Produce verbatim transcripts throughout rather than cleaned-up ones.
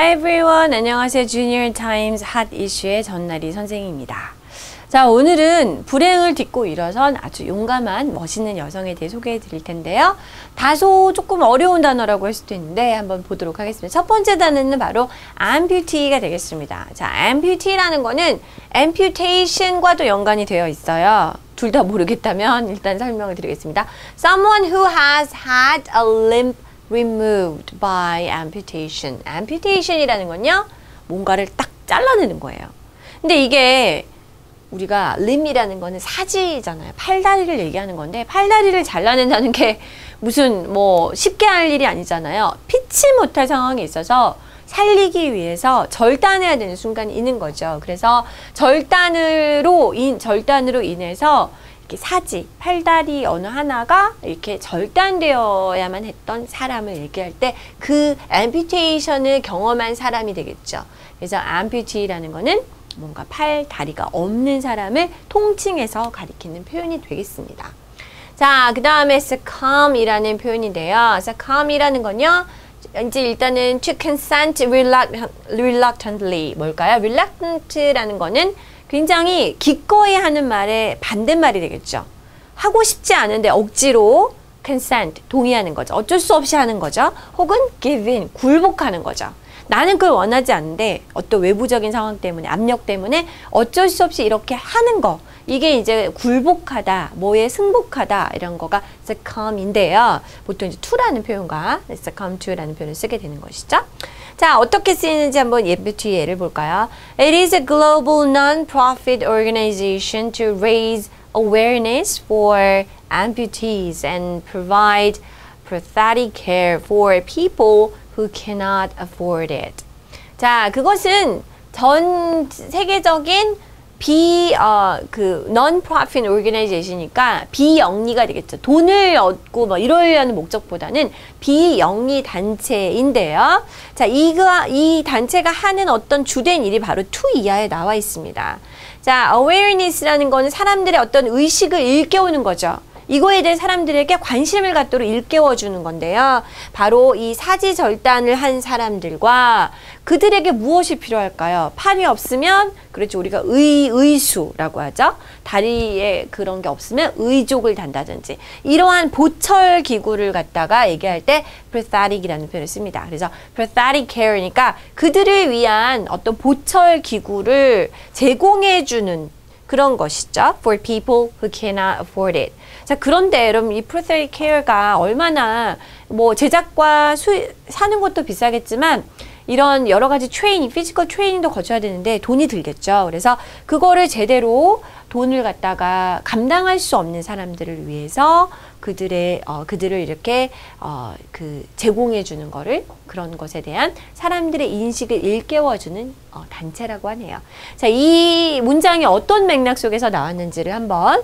Hi everyone. 안녕하세요. Junior Times 핫 이슈의 전나리 선생입니다. 자, 오늘은 불행을 딛고 일어선 아주 용감한 멋있는 여성에 대해 소개해 드릴 텐데요. 다소 조금 어려운 단어라고 할 수도 있는데 한번 보도록 하겠습니다. 첫 번째 단어는 바로 amputee가 되겠습니다. 자, amputee라는 거는 amputation과도 연관이 되어 있어요. 둘 다 모르겠다면 일단 설명을 드리겠습니다. Someone who has had a limb removed by amputation. amputation이라는 건요, 뭔가를 딱 잘라내는 거예요. 근데 이게 우리가 limb이라는 거는 사지잖아요. 팔다리를 얘기하는 건데 팔다리를 잘라낸다는 게 무슨 뭐 쉽게 할 일이 아니잖아요. 피치 못할 상황에 있어서 살리기 위해서 절단해야 되는 순간이 있는 거죠. 그래서 절단으로 인 절단으로 인해서 이렇게 사지, 팔다리 어느 하나가 이렇게 절단되어야만 했던 사람을 얘기할 때 그 amputation을 경험한 사람이 되겠죠. 그래서 amputee라는 거는 뭔가 팔, 다리가 없는 사람을 통칭해서 가리키는 표현이 되겠습니다. 자, 그 다음에 succumb이라는 표현인데요. succumb이라는 건요, 이제 일단은 to consent reluctantly. 뭘까요? reluctant라는 거는 굉장히 기꺼이 하는 말의 반대말이 되겠죠. 하고 싶지 않은데 억지로 consent, 동의하는 거죠. 어쩔 수 없이 하는 거죠. 혹은 give in, 굴복하는 거죠. 나는 그걸 원하지 않는데 어떤 외부적인 상황 때문에, 압력 때문에 어쩔 수 없이 이렇게 하는 거. 이게 이제 굴복하다, 뭐에 승복하다 이런 거가 succumb인데요. 보통 이제 to라는 표현과 succumb to라는 표현을 쓰게 되는 것이죠. 자, 어떻게 쓰이는지 한번 예부터 예를 볼까요? It is a global non-profit organization to raise awareness for amputees and provide prosthetic care for people who cannot afford it. 자, 그것은 전 세계적인 비, 어, 그, non-profit organization이니까 비영리가 되겠죠. 돈을 얻고 뭐 이러려는 목적보다는 비영리 단체인데요. 자, 이가, 이 단체가 하는 어떤 주된 일이 바로 to 이하에 나와 있습니다. 자, awareness라는 거는 사람들의 어떤 의식을 일깨우는 거죠. 이거에 대해 사람들에게 관심을 갖도록 일깨워주는 건데요. 바로 이 사지 절단을 한 사람들과 그들에게 무엇이 필요할까요? 팔이 없으면, 그렇죠. 우리가 의, 의수라고 하죠. 다리에 그런 게 없으면 의족을 단다든지, 이러한 보철 기구를 갖다가 얘기할 때 prosthetic이라는 표현을 씁니다. 그래서 prosthetic care니까 그들을 위한 어떤 보철 기구를 제공해주는 그런 것이죠. For people who cannot afford it. 자, 그런데 여러분 이 prosthetic care가 얼마나 뭐 제작과 수, 사는 것도 비싸겠지만 이런 여러 가지 트레이닝, 피지컬 트레이닝도 거쳐야 되는데 돈이 들겠죠. 그래서 그거를 제대로 돈을 갖다가 감당할 수 없는 사람들을 위해서 그들의 어, 그들을 이렇게 어, 그 제공해 주는 거를, 그런 것에 대한 사람들의 인식을 일깨워주는 어, 단체라고 하네요. 자, 이 문장이 어떤 맥락 속에서 나왔는지를 한번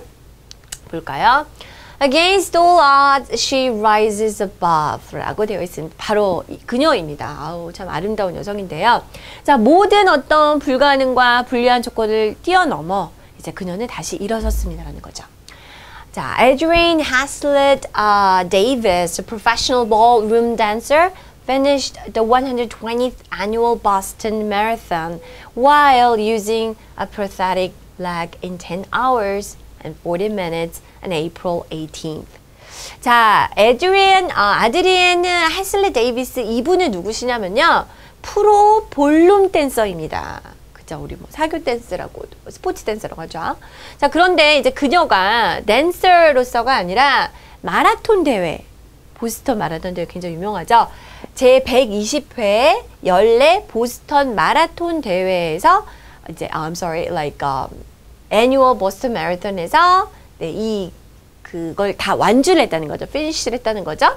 볼까요? Against all odds, she rises above 라고 되어 있습니다. 바로 그녀입니다. 아우, 참 아름다운 여성인데요. 자, 모든 어떤 불가능과 불리한 조건을 뛰어넘어 이제 그녀는 다시 일어섰습니다 라는 거죠. 자, Adrienne Haslett uh, Davis, a professional ballroom dancer, finished the one hundred twentieth annual Boston Marathon while using a prosthetic leg in ten hours and forty minutes on April eighteenth. 자, 에드리엔, 어, 아드리엔 해슬리 데이비스, 이분은 누구시냐면요, 프로 볼룸 댄서입니다. 그죠? 우리 뭐 사교 댄스라고, 스포츠 댄서라고 하죠. 자, 그런데 이제 그녀가 댄서로서가 아니라 마라톤 대회, 보스턴 마라톤 대회 굉장히 유명하죠. 제백이십 회 연례 보스턴 마라톤 대회에서 이제, I'm sorry, like um, annual Boston Marathon에서 네, 이 그걸 다 완주를 했다는 거죠. 피니시를 했다는 거죠.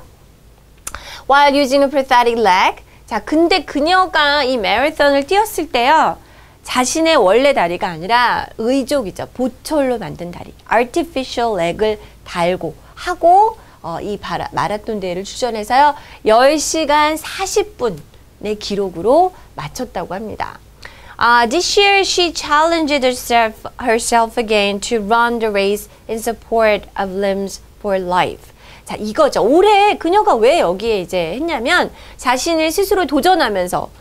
While using a prosthetic leg. 자, 근데 그녀가 이 마라톤을 뛰었을 때요, 자신의 원래 다리가 아니라 의족이죠. 보철로 만든 다리, artificial leg을 달고 하고 어, 이 바라, 마라톤 대회를 출전해서요, 열 시간 사십 분의 기록으로 마쳤다고 합니다. Uh, this year, she challenged herself, herself again to run the race in support of Limbs for Life. 자, 이거죠. 올해 그녀가 왜 여기에 이제 했냐면 자신을 스스로 도전하면서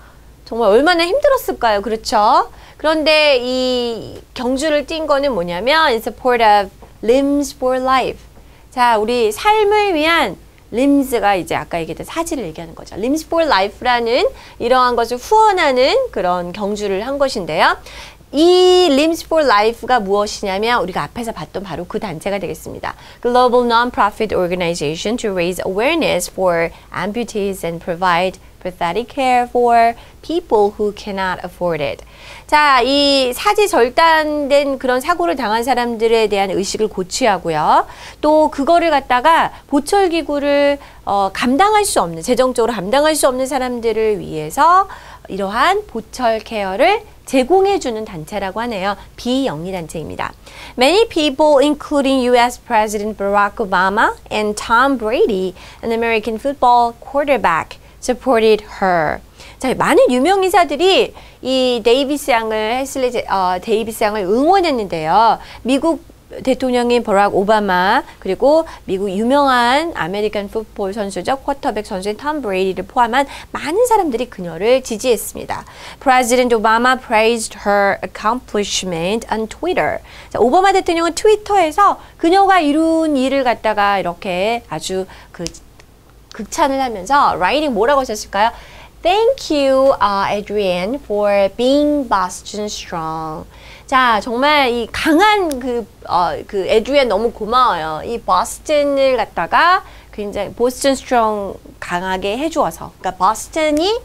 정말 얼마나 힘들었을까요? 그렇죠? 그런데 이 경주를 뛴 거는 뭐냐면 in support of limbs for life. 자, 우리 삶을 위한 lims가 이제 아까 얘기했던 사지를 얘기하는 거죠. limbs for life라는 이러한 것을 후원하는 그런 경주를 한 것인데요. 이 limbs for life가 무엇이냐면 우리가 앞에서 봤던 바로 그 단체가 되겠습니다. Global Non-Profit Organization to raise awareness for amputees and provide prosthetic care for people who cannot afford it. 자, 이 사지 절단된 그런 사고를 당한 사람들에 대한 의식을 고취하고요. 또 그거를 갖다가 보철기구를 어, 감당할 수 없는, 재정적으로 감당할 수 없는 사람들을 위해서 이러한 보철 케어를 제공해주는 단체라고 하네요. 비영리 단체입니다. Many people, including U S President Barack Obama and Tom Brady, an American football quarterback, supported her. 자, 많은 유명인사들이 이 데이비스 양을 헬슬리 어, 데이비스 양을 응원했는데요. 미국 대통령인 버락 오바마 그리고 미국 유명한 아메리칸 풋볼 선수죠. 쿼터백 선수인 톰 브레이디를 포함한 많은 사람들이 그녀를 지지했습니다. President Obama praised her accomplishment on Twitter. 자, 오바마 대통령은 트위터에서 그녀가 이룬 일을 갖다가 이렇게 아주 그 극찬을 하면서 writing 뭐라고 하셨을까요? Thank you, uh, Adrienne, for being Boston strong. 자, 정말 이 강한 그, 어, 그 에드리안 너무 고마워요. 이 버스턴을 갖다가 굉장히 보스턴 스트롱 강하게 해주어서. 그러니까 버스턴이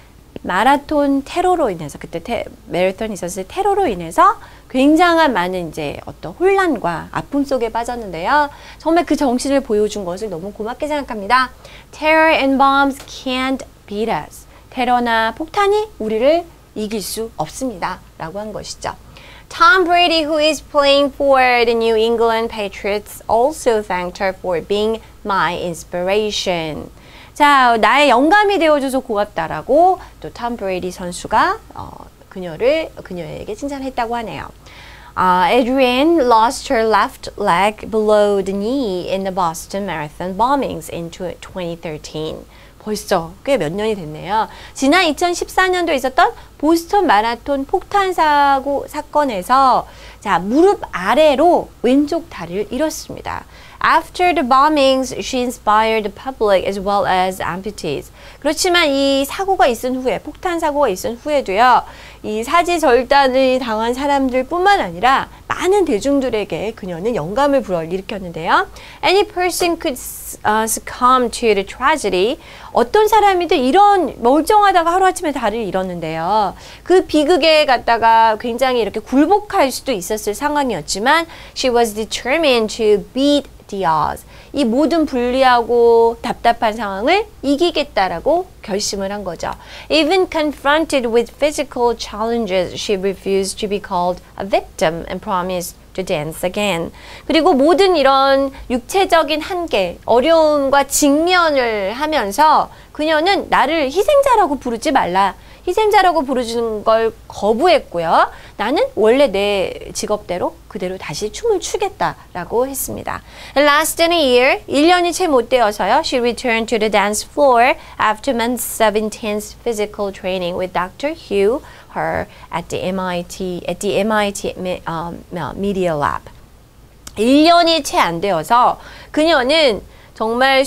마라톤 테러로 인해서 그때 테, 마라톤이 있었을 때 테러로 인해서 굉장한 많은 이제 어떤 혼란과 아픔 속에 빠졌는데요. 정말 그 정신을 보여준 것을 너무 고맙게 생각합니다. Terror and bombs can't beat us. 테러나 폭탄이 우리를 이길 수 없습니다. 라고 한 것이죠. Tom Brady, who is playing for the New England Patriots, also thanked her for being my inspiration. 자, 나의 영감이 되어줘서 고맙다라고 또 톰 브레이디 선수가 어, 그녀를 그녀에게 칭찬했다고 하네요. Uh, Adrienne lost her left leg below the knee in the Boston Marathon bombings in twenty thirteen. 벌써 꽤 몇 년이 됐네요. 지난 이천십사 년도에 있었던 보스턴 마라톤 폭탄 사고 사건에서 자, 무릎 아래로 왼쪽 다리를 잃었습니다. After the bombings, she inspired the public as well as amputees. 그렇지만 이 사고가 있은 후에, 폭탄 사고가 있은 후에도요, 이 사지 절단을 당한 사람들 뿐만 아니라 많은 대중들에게 그녀는 영감을 불어일으켰는데요. Any person could uh, succumb to the tragedy. 어떤 사람이든 이런 멀쩡하다가 하루아침에 다리를 잃었는데요. 그 비극에 갔다가 굉장히 이렇게 굴복할 수도 있었을 상황이었지만 she was determined to beat the odds. 이 모든 불리하고 답답한 상황을 이기겠다라고 결심을 한 거죠. Even confronted with physical challenges, she refused to be called a victim and promised to dance again. 그리고 모든 이런 육체적인 한계, 어려움과 직면을 하면서 그녀는 나를 희생자라고 부르지 말라. 희생자라고 부르는 걸 거부했고요. 나는 원래 내 직업대로 그대로 다시 춤을 추겠다라고 했습니다. Less than a year, 일 년이 채 못 되어서요. She returned to the dance floor after months of intense physical training with Doctor Hugh her at the M I T at the M I T um, Media Lab. 일 년이 채 안 되어서 그녀는 정말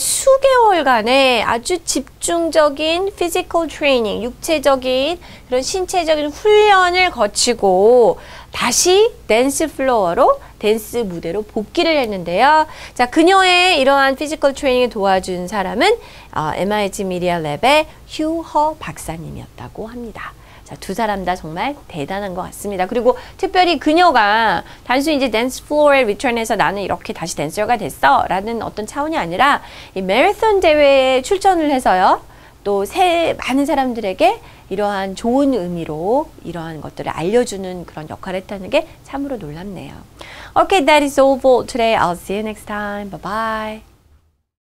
수개월간의 아주 집중적인 피지컬 트레이닝, 육체적인 그런 신체적인 훈련을 거치고 다시 댄스 플로어로 댄스 무대로 복귀를 했는데요. 자, 그녀의 이러한 피지컬 트레이닝을 도와준 사람은 어, M I T 미디어 랩의 휴허 박사님이었다고 합니다. 자, 두 사람 다 정말 대단한 것 같습니다. 그리고 특별히 그녀가 단순히 이제 댄스 플로어에 리턴해서 나는 이렇게 다시 댄서가 됐어 라는 어떤 차원이 아니라 이 마라톤 대회에 출전을 해서요. 또 새 많은 사람들에게 이러한 좋은 의미로 이러한 것들을 알려주는 그런 역할을 했다는 게 참으로 놀랍네요. Okay, that is all for today. I'll see you next time. Bye bye.